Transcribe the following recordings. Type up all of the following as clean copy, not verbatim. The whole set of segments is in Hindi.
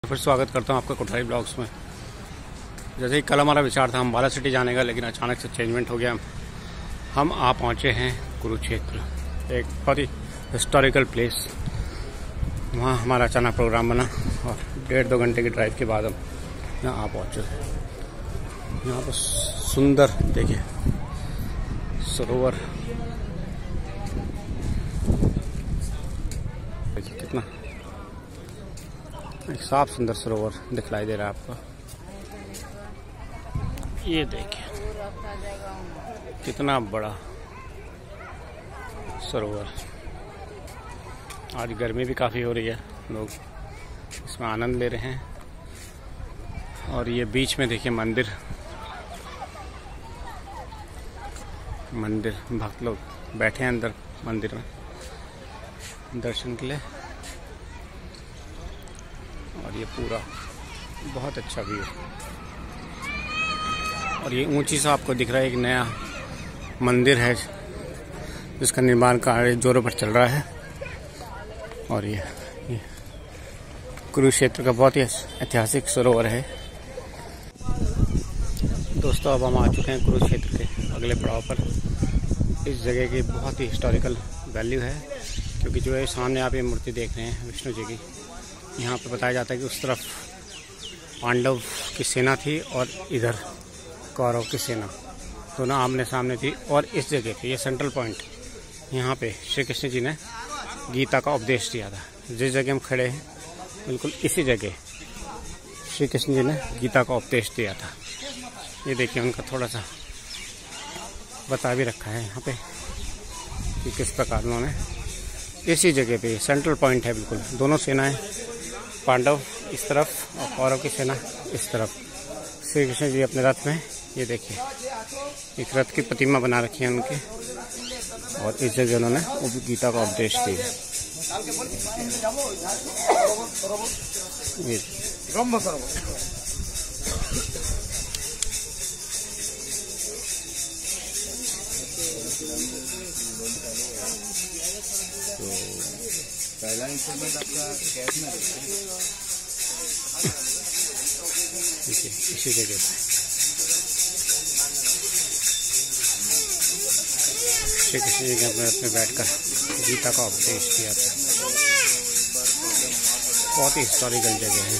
फिर स्वागत करता हूं आपका कोठारी ब्लॉग्स में। जैसे ही कल हमारा विचार था हम बाला सिटी जाने का, लेकिन अचानक से चेंजमेंट हो गया। हम आ पहुंचे हैं कुरुक्षेत्र, एक बहुत ही हिस्टोरिकल प्लेस। वहां हमारा अचानक प्रोग्राम बना और 1.5-2 घंटे की ड्राइव के बाद हम यहाँ आ पहुंचे। यहाँ पर सुंदर देखिए सरोवर, देखिए कितना एक साफ सुंदर सरोवर दिखलाई दे रहा है आपको। ये देखिए कितना बड़ा सरोवर। आज गर्मी भी काफ़ी हो रही है, लोग इसमें आनंद ले रहे हैं। और ये बीच में देखिए मंदिर भक्त लोग बैठे हैं अंदर मंदिर में दर्शन के लिए। और ये पूरा बहुत अच्छा व्यू है। और ये ऊंची सा आपको दिख रहा है एक नया मंदिर है जिसका निर्माण कार्य जोरों पर चल रहा है। और ये कुरुक्षेत्र का बहुत ही ऐतिहासिक सरोवर है। दोस्तों अब हम आ चुके हैं कुरुक्षेत्र के अगले पड़ाव पर। इस जगह की बहुत ही हिस्टोरिकल वैल्यू है, क्योंकि जो है सामने आप ये मूर्ति देख रहे हैं विष्णु जी की, यहाँ पर बताया जाता है कि उस तरफ पांडव की सेना थी और इधर कौरव की सेना, दोनों आमने सामने थी। और इस जगह पे ये सेंट्रल पॉइंट, यहाँ पे श्री कृष्ण जी ने गीता का उपदेश दिया था। जिस जगह हम खड़े हैं बिल्कुल इसी जगह श्री कृष्ण जी ने गीता का उपदेश दिया था। ये देखिए उनका थोड़ा सा बता भी रखा है यहाँ पे कि किस प्रकार उन्होंने इसी जगह पे, सेंट्रल पॉइंट है बिल्कुल, दोनों सेनाएं, पांडव इस तरफ और कौरव की सेना इस तरफ। श्री कृष्ण जी अपने रथ में, ये देखिए एक रथ की प्रतिमा बना रखी है उनके, और इस जगह उन्होंने गीता का उपदेश दिया। तो पहला इंस्टॉलमेंट आपका कैश में इसी जगह श्री कृष्ण जी ने अपने रथ में बैठकर गीता का उपदेश किया था। बहुत ही हिस्टोरिकल जगह है।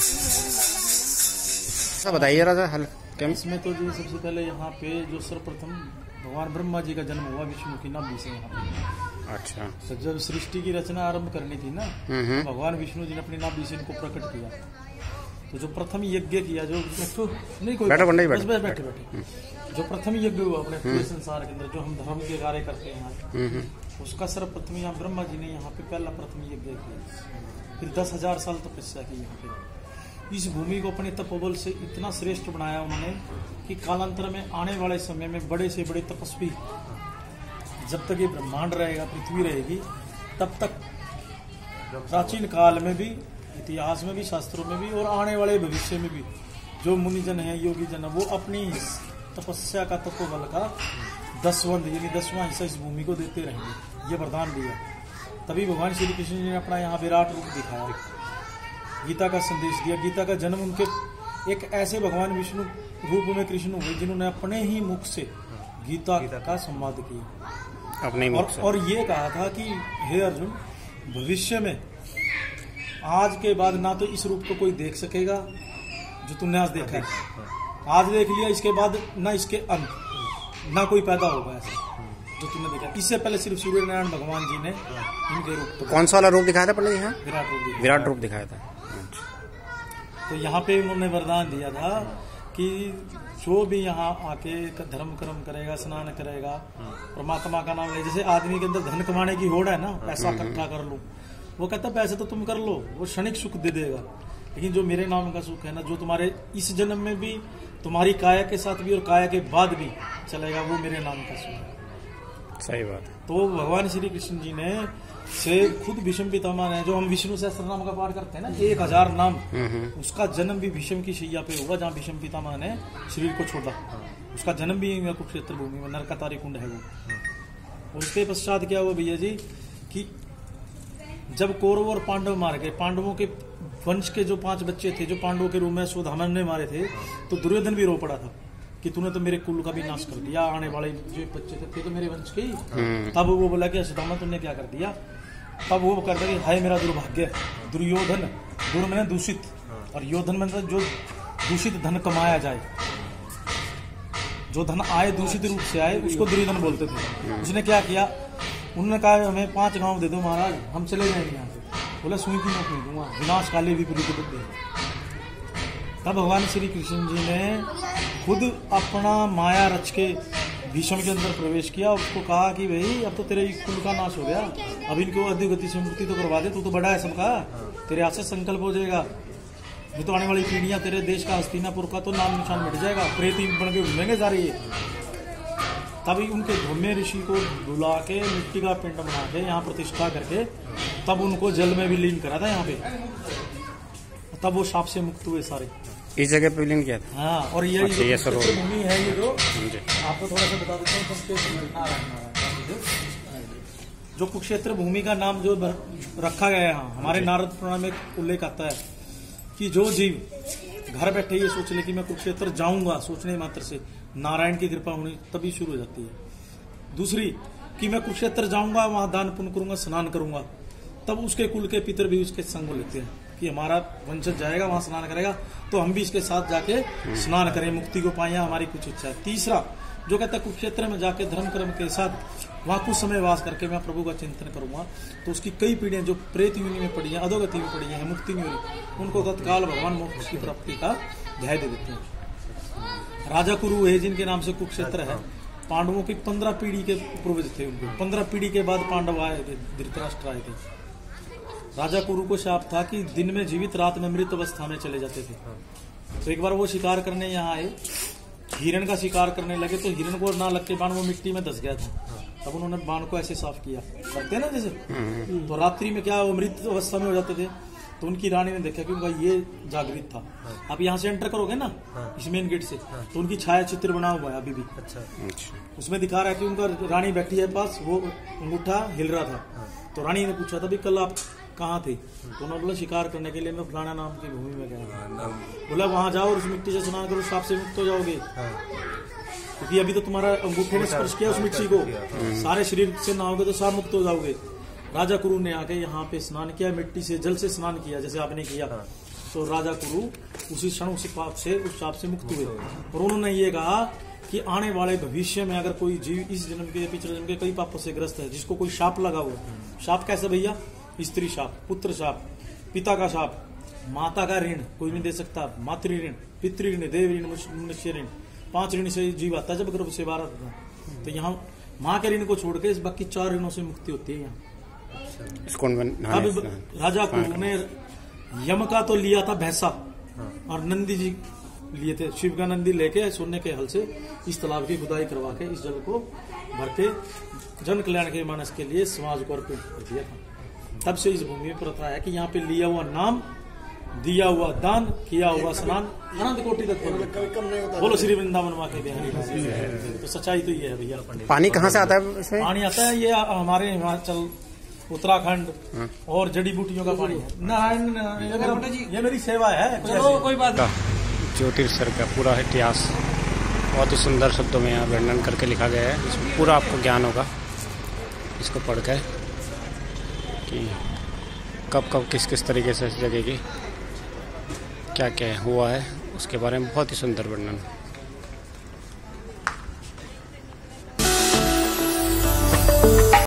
बताइए राजा हल इसमें तो जी सबसे पहले यहाँ पे जो सर्वप्रथम भगवान ब्रह्मा जी का जन्म हुआ विष्णु की नाभि से यहाँ पे। अच्छा, तो जब सृष्टि की रचना आरंभ करनी थी ना, भगवान विष्णु जी ने अपनी नाभि से इनको प्रकट किया। तो जो प्रथम यज्ञ किया, जो नहीं कोई बैठे जो प्रथम यज्ञ हुआ अपने पूरे संसार के अंदर, जो हम धर्म के कार्य करते हैं, उसका सर्वप्रथम यहाँ ब्रह्मा जी ने यहाँ पे पहला प्रथम यज्ञ किया। फिर 10,000 साल तपस्या की यहाँ पे। इस भूमि को अपने तपोबल से इतना श्रेष्ठ बनाया उन्होंने कि कालांतर में आने वाले समय में बड़े से बड़े तपस्वी, जब तक ये ब्रह्मांड रहेगा, पृथ्वी रहेगी, तब तक प्राचीन काल में भी, इतिहास में भी, शास्त्रों में भी और आने वाले भविष्य में भी जो मुनिजन है, योगी जन, वो अपनी तपस्या का, तपोबल का 10वां हिस्सा इस भूमि को देते रहेंगे। ये वरदान दिया। तभी भगवान श्री कृष्ण जी ने अपना यहाँ विराट रूप दिखाया, गीता का संदेश दिया। गीता का जन्म उनके एक ऐसे भगवान विष्णु रूप में कृष्ण हुए जिन्होंने अपने ही मुख से गीता का संवाद किया अपने मुख से। और ये कहा था कि हे अर्जुन, भविष्य में आज के बाद ना तो इस रूप को कोई देख सकेगा जो तुमने आज देखा है, आज देख लिया, इसके बाद ना इसके अंत, ना कोई पैदा होगा ऐसा जो तुमने देखा। इससे पहले सिर्फ सूर्य नारायण भगवान जी ने इनके रूप। तो कौन सा वाला रूप दिखाया था पंडित? यहाँ विराट रूप दिखाया था। तो यहाँ पे उन्होंने वरदान दिया था कि जो भी यहाँ आके धर्म कर्म करेगा, स्नान करेगा, परमात्मा का नाम ले, जैसे आदमी के अंदर धन कमाने की होड़ है ना, पैसा इकट्ठा कर लो, वो कहता है पैसे तो तुम कर लो, वो क्षणिक सुख दे देगा, लेकिन जो मेरे नाम का सुख है ना, जो तुम्हारे इस जन्म में भी, तुम्हारी काया के साथ भी और काया के बाद भी चलेगा, वो मेरे नाम का सुख है। सही बात है। तो भगवान श्री कृष्ण जी ने से खुद भीष्म पितामह ने, जो हम विष्णु सहस्त्र नाम का पाठ करते हैं ना, 1000 नाम, उसका जन्म भी भीष्म की शैया पे हुआ, जहाँ भीष्म पितामह ने शरीर को छोड़ा। उसका जन्म भी कुरुक्षेत्र भूमि में, नरकातारी कुंड है वो। और उसके पश्चात क्या हुआ भैया जी कि जब कौरव और पांडव मार गए, पांडवों के वंश के जो 5 बच्चे थे जो पांडवों के रूप में अश्वत्थामा ने मारे थे, तो दुर्योधन भी रो पड़ा था कि तूने तो मेरे कुल का भी नाश कर दिया, आने वाले जो बच्चे थे तो मेरे वंश के ही। तब वो बोला कि अश्वत्थामा तुमने क्या कर दिया। तब वो करता कि हाय मेरा दुर्भाग्य, दुर्योधन, दुर मैंने दूषित और योधन में जो दूषित धन कमाया जाए, जो धन आए दूषित रूप से आए उसको दुर्योधन बोलते थे। उसने क्या किया, उन्होंने कहा हमें 5 गांव दे दो महाराज, हम चले जाएंगे यहाँ से। बोला सुई की नौकरी दूंगा, विनाश काले भी विपरीत बुद्धि। तब भगवान श्री कृष्ण जी ने खुद अपना माया रच के भीष्म के अंदर प्रवेश किया और उसको कहा कि भाई अब तो तेरे कुल का नाश हो गया, अब इनको अद्युगति से मुक्ति तो करवा दे, तू तो बड़ा है सबका, तेरे हाथ से संकल्प हो जाएगा, ये तो आने वाली पीढ़ियां तेरे देश का हस्तिनापुर का तो नाम निशान मिट जाएगा, प्रेत बन के घूमेंगे जा रही है। तभी उनके धौम्य ऋषि को बुला के मिट्टी का पिंड बना के यहाँ प्रतिष्ठा करके तब उनको जल में भी लीन करा था यहाँ पे, तब वो शाप से मुक्त हुए सारे। इस जगह पे लीन किया था। हाँ, और ये भूमि है ये जो आपको थोड़ा सा बता देता हूँ, जो कुरुक्षेत्र भूमि का नाम जो रखा गया है, हमारे नारद पुराण में उल्लेख आता है कि जो जीव घर बैठे ये सोच ले कि मैं कुरुक्षेत्र जाऊंगा, सोचने मात्र से नारायण की कृपा होनी तभी शुरू हो जाती है। दूसरी कि मैं कुरुक्षेत्र जाऊंगा, वहां दान पुण्य करूंगा, स्नान करूंगा, तब उसके कुल के पितर भी उसके संग लेते हैं कि हमारा वंशज जाएगा वहां स्नान करेगा तो हम भी इसके साथ जाके स्नान करें, मुक्ति को पाए, हमारी कुछ इच्छा है। तीसरा जो कहता है कुरुक्षेत्र में जाके धर्म कर्म के साथ वहां कुछ समय वास करके मैं प्रभु का चिंतन करूंगा, तो उसकी कई पीढ़ियां जो प्रेत योनि में पड़ी हैं, अधोगति में पड़ी हैं, मुक्ति नहीं हो रही, उनको तत्काल भगवान मोक्ष की प्राप्ति का ध्याय दे देते हैं। राजा कुरु है जिनके नाम से कुरुक्षेत्र है, पांडवों की 15 पीढ़ी के पूर्वज थे, उनको 15 पीढ़ी के बाद पांडव आए थे, धृतराष्ट्र आए थे। राजा कुरु को शाप था कि दिन में जीवित रात में मृत अवस्था में चले जाते थे। तो एक बार वो शिकार करने यहाँ आए, हिरण का शिकार करने लगे, तो हिरण को ना लग के बाण वो मिट्टी में धस गया था। तब उन्होंने बाण को ऐसे साफ किया, करते ना जैसे, तो रात्रि में क्या वो मृत अवस्था में हो जाते थे। तो उनकी रानी ने देखा कि उनका ये जागृत था। आप यहाँ से एंटर करोगे ना इस मेन गेट से, तो उनकी छाया चित्र बना हुआ है अभी भी। अच्छा, उसमें दिखा रहा है कि उनका रानी बैठी है पास, वो अंगूठा हिल रहा था। तो रानी ने पूछा था भी कल आप कहाँ थे, तो उन्होंने बोला शिकार करने के लिए मैं फलाना नाम की भूमि में गया। बोला वहां जाओ और उस मिट्टी से स्नान करो, साफ से मुक्त हो जाओगे, क्योंकि अभी तो तुम्हारा अंगूठे ने स्पर्श किया उस मिट्टी को, सारे शरीर से नहाओगे तो साफ मुक्त हो जाओगे। राजा कुरु ने आके यहाँ पे स्नान किया, मिट्टी से जल से स्नान किया जैसे आपने किया। तो राजा कुरु उसी क्षण उसी पाप से उस शाप से मुक्त हुए। और उन्होंने ये कहा कि आने वाले भविष्य में अगर कोई जीव इस जन्म के पिछले जन्म के कई पापों से ग्रस्त है, जिसको कोई शाप लगा हुआ, शाप कैसे भैया, स्त्री शाप, पुत्र शाप, पिता का शाप, माता का ऋण कोई नहीं दे सकता, मातृ ऋण, पितृ ऋण, देव ऋण, मनुष्य ऋण, 5 ऋण से जीव आता है जब गर्भ से बाहर आता है। तो यहाँ माँ के ऋण को छोड़ के बाकी 4 ऋणों से मुक्ति होती है यहाँ। अब राजा कुरु ने यम का तो लिया था भैंसा, और नंदी जी लिए थे, शिव का नंदी लेके सोने के हल से इस तालाब की खुदाई करवा के इस जल को भर के जन कल्याण के मानस के लिए समाज को अर्पित कर दिया था। तब से इस भूमि में प्रथा है कि यहाँ पे लिया हुआ नाम, दिया हुआ दान, किया हुआ स्नान अनंत कोटि तक बोलो श्री वृंदावन माँ के बिहारी। तो सच्चाई तो ये है भैया। पानी कहाँ से आता है इसमें? पानी आता है ये हमारे हिमाचल, उत्तराखंड और जड़ी बूटियों का पानी है। नारायण ये मेरी सेवा है, चलो कोई बात नहीं। ज्योतिर्सर का पूरा इतिहास बहुत ही सुंदर शब्दों में यहाँ वर्णन करके लिखा गया है, इसमें पूरा आपको ज्ञान होगा इसको पढ़कर कि कब कब किस किस तरीके से इस जगह की क्या क्या हुआ है, उसके बारे में बहुत ही सुंदर वर्णन।